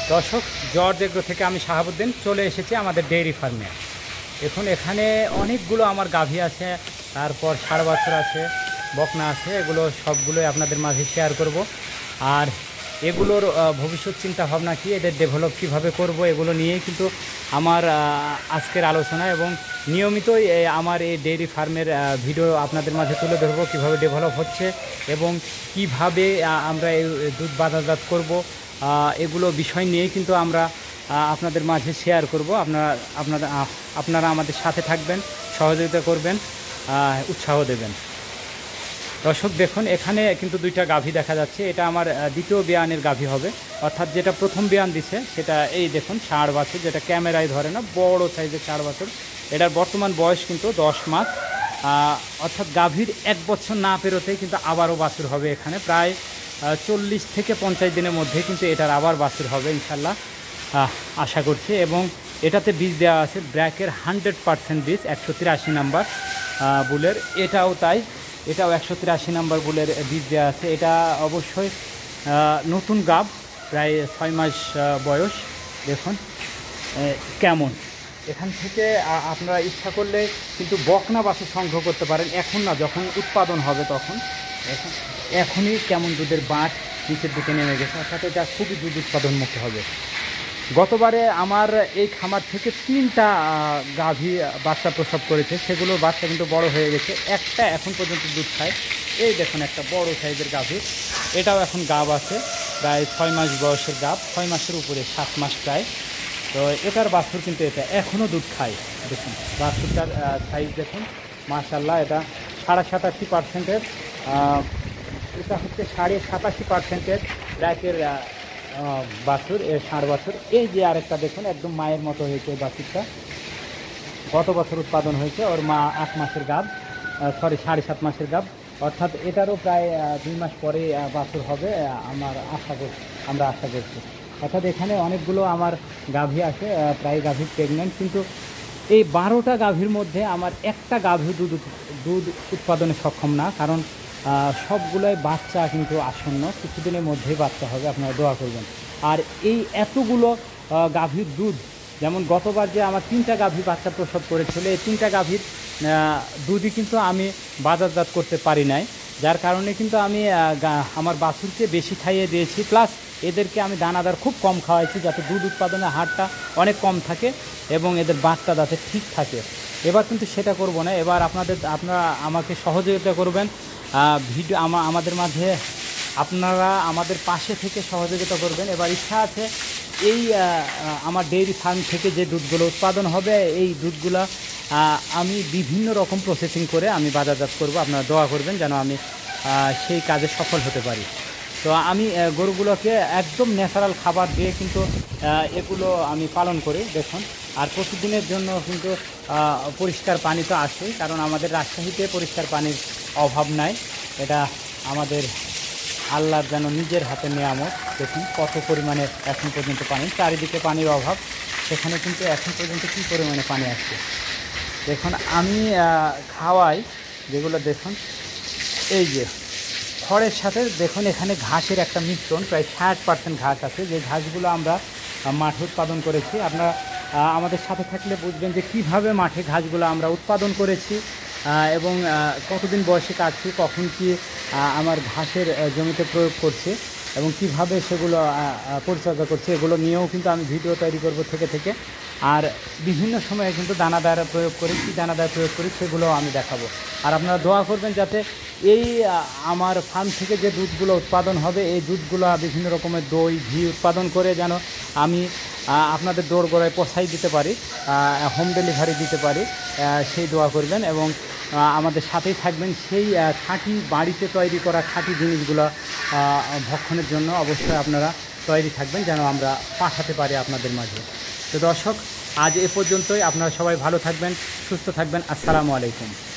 দর্শক, George agro থেকে আমি শাহাবুদ্দিন চলে এসেছি আমাদের ডেইরি ফার্মে। এখন এখানে অনেকগুলো আমার গাভী আছে, তারপর ষাঁড় বাছুর আছে, বকনা আছে। এগুলো সবগুলোই আপনাদের মাঝে শেয়ার করব। আর এগুলোর ভবিষ্যৎ চিন্তা ভাবনা কী, এদের ডেভেলপ কীভাবে করব, এগুলো নিয়েই কিন্তু আমার আজকের আলোচনা। এবং নিয়মিতই আমার এই ডেইরি ফার্মের ভিডিও আপনাদের মাঝে তুলে ধরবো, কীভাবে ডেভেলপ হচ্ছে এবং কিভাবে আমরা এই দুধ বাজারজাত করব। এগুলো বিষয় নিয়েই কিন্তু আমরা আপনাদের মাঝে শেয়ার করব। আপনারা আমাদের সাথে থাকবেন, সহযোগিতা করবেন, উৎসাহ দেবেন। দর্শক দেখুন, এখানে কিন্তু দুইটা গাভী দেখা যাচ্ছে। এটা আমার দ্বিতীয় বিয়ানের গাভী হবে, অর্থাৎ যেটা প্রথম বিয়ান দিছে সেটা এই দেখুন ষাঁড় বাছুর, যেটা ক্যামেরায় ধরে না, বড় সাইজের ষাঁড় বাছুর। এটার বর্তমান বয়স কিন্তু 10 মাস, অর্থাৎ গাভীর 1 বছর না পেরোতেই কিন্তু আবারও বাছুর হবে। এখানে প্রায় 40 থেকে 50 দিনের মধ্যে কিন্তু এটার আবার বাছুর হবে ইনশাল্লাহ, আশা করছি। এবং এটাতে বীজ দেওয়া আছে ব্র্যাকের 100% বীজ, 183 নাম্বার বুলের। এটাও তাই, এটাও 183 নাম্বার বুলের বীজ দেওয়া আছে। এটা অবশ্যই নতুন গাব, প্রায় 6 মাস বয়স। দেখুন কেমন। এখান থেকে আপনারা ইচ্ছা করলে কিন্তু বকনা বাছুর সংগ্রহ করতে পারেন, এখন না, যখন উৎপাদন হবে তখন। এখনই কেমন দুধের বাঁট নিচের দিকে নেমে গেছে, অর্থাৎ এটা খুবই দুধ উৎপাদনমুক্ত হবে। গতবারে আমার এই খামার থেকে 3টা গাভী বাচ্চা প্রসব করেছে, সেগুলোর বাচ্চা কিন্তু বড় হয়ে গেছে। একটা এখন পর্যন্ত দুধ খায়। এই দেখুন একটা বড় সাইজের গাভী, এটাও এখন গাব আছে, প্রায় 6 মাস বয়সের গাব, 6 মাসের উপরে, 7 মাস প্রায়। তো এটার বাছুর কিন্তু এটা এখনও দুধ খায়। দেখুন বাছুরটার সাইজ দেখুন, মাশাল্লাহ। এটা 87.5%-এর, এটা হচ্ছে 87.5%-এর ব্র্যাকের বাছুর, এর ষাঁড় বাছুর। এই যে আরেকটা দেখুন, একদম মায়ের মতো হয়েছে এই বাছুরটা, গত বছর উৎপাদন হয়েছে। ওর মা 8 মাসের গাব, 7.5 মাসের গাব, অর্থাৎ এটারও প্রায় 2 মাস পরে বাছুর হবে আমরা আশা করছি। অর্থাৎ এখানে অনেকগুলো আমার গাভী আছে, প্রায় গাভী প্রেগনেন্ট। কিন্তু এই 12টা গাভীর মধ্যে আমার একটা গাভী দুধ উৎপাদনে সক্ষম না, কারণ সবগুলোই বাচ্চা কিন্তু আসন্ন, কিছুদিনের মধ্যেই বাচ্চা হবে, আপনারা দোয়া করবেন। আর এই এতগুলো গাভীর দুধ, যেমন গতবার যে আমার 3টা গাভী বাচ্চা প্রসব করেছিল, এই 3টা গাভীর দুধই কিন্তু আমি বাজারজাত করতে পারি নাই, যার কারণে কিন্তু আমি আমার বাছুরকে বেশি খাইয়ে দিয়েছি, প্লাস এদেরকে আমি দানাদার খুব কম খাওয়াইছি, যাতে দুধ উৎপাদনের হারটা অনেক কম থাকে এবং এদের বাচ্চা যাতে ঠিক থাকে। এবার কিন্তু সেটা করব না। এবার আপনারা আমাকে সহযোগিতা করবেন, ভিডিও আমাদের মাঝে আপনারা আমাদের পাশে থেকে সহযোগিতা করবেন। এবার ইচ্ছা আছে এই আমার ডেইরি ফার্ম থেকে যে দুধগুলো উৎপাদন হবে, এই দুধগুলো আমি বিভিন্ন রকম প্রসেসিং করে আমি বাজারজাত করব। আপনারা দোয়া করবেন যেন আমি সেই কাজে সফল হতে পারি। তো আমি গরুগুলোকে একদম ন্যাচারাল খাবার দিয়ে কিন্তু এগুলো আমি পালন করি, দেখুন। আর প্রতিদিনের জন্য কিন্তু পরিষ্কার পানি তো আসেই, কারণ আমাদের রাজশাহীতে পরিষ্কার পানির অভাব নাই। এটা আমাদের আল্লাহর যেন নিজের হাতে নেয়ামত। দেখুন কত পরিমাণে এখন পর্যন্ত পানি, চারিদিকে পানির অভাব, সেখানে কিন্তু এখন পর্যন্ত কী পরিমাণে পানি আসছে। দেখুন আমি খাওয়াই যেগুলো, দেখুন এই যে খড়ের সাথে দেখুন এখানে ঘাসের একটা মিশ্রণ, প্রায় 60% ঘাস আছে, যে ঘাসগুলো আমরা মাঠে উৎপাদন করেছি। আপনারা আমাদের সাথে থাকলে বুঝবেন যে কিভাবে মাঠে ঘাসগুলো আমরা উৎপাদন করেছি এবং কতদিন বয়সে কাটছি, কখন কি আমার ঘাসের জমিতে প্রয়োগ করছে এবং কিভাবে সেগুলো পরিচর্যা করছে, এগুলো নিয়েও কিন্তু আমি ভিডিও তৈরি করব থেকে। আর বিভিন্ন সময়ে কিন্তু দানাদার প্রয়োগ করি, কী দানাদার প্রয়োগ করি সেগুলো আমি দেখাবো। আর আপনারা দোয়া করবেন যাতে এই আমার ফার্ম থেকে যে দুধগুলো উৎপাদন হবে, এই দুধগুলো বিভিন্ন রকমের দই, ঘি উৎপাদন করে যেন আমি আপনাদের দোরগোড়ায় পৌঁছাই দিতে পারি, হোম ডেলিভারি দিতে পারি, সেই দোয়া করবেন। এবং আমাদের সাথেই থাকবেন, সেই খাঁটি বাড়িতে তৈরি করা খাঁটি জিনিসগুলো ভক্ষণের জন্য অবশ্যই আপনারা তৈরি থাকবেন, যেন আমরা পাঠাতে পারি আপনাদের মাঝে। তো দর্শক, আজ এ পর্যন্তই। আপনারা সবাই ভালো থাকবেন, সুস্থ থাকবেন। আসসালামু আলাইকুম।